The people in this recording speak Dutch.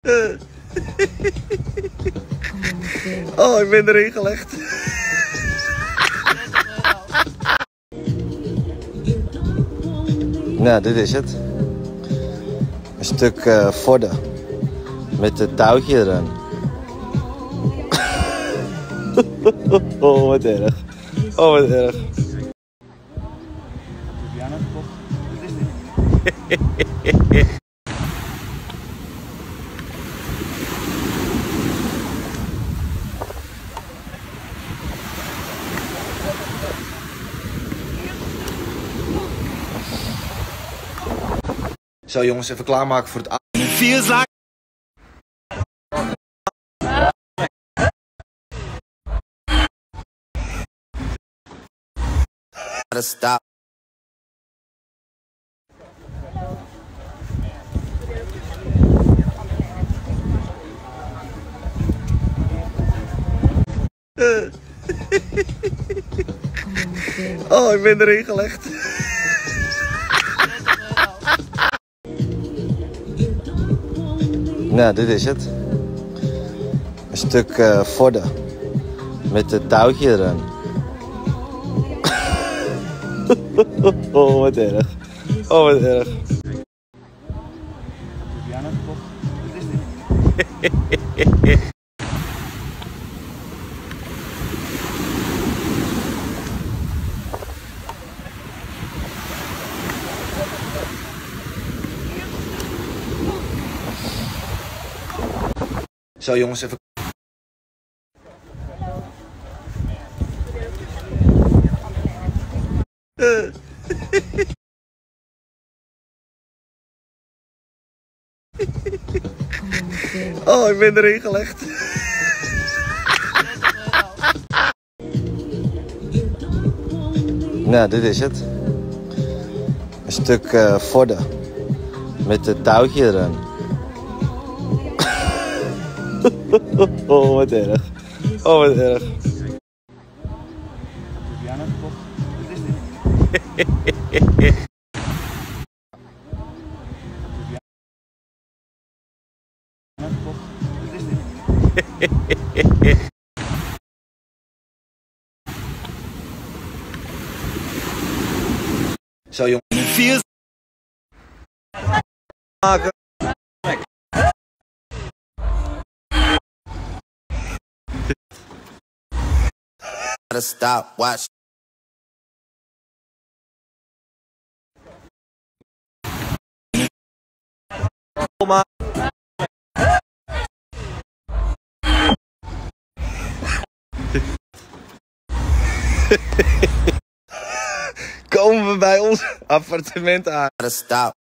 Oh, ik ben erin gelegd. Nou, dit is het. Een stuk vorden. Met het touwtje erin. Oh, wat erg. Oh, wat erg. Zo jongens, even klaarmaken voor het avond. Stop. Oh, ik ben erin gelegd. Nou, dit is het. Een stuk vorden. Met het touwtje erin. Oh, wat erg. Oh, wat erg. Zo jongens, even. Oh, ik ben erin gelegd. Nou, dit is het. Een stuk vorden. Met het touwtje erin. Oh, wat erg. Oh, wat erg. Zo jongens. Maken. Stop, watch. Komen we bij ons appartement aan. Stop.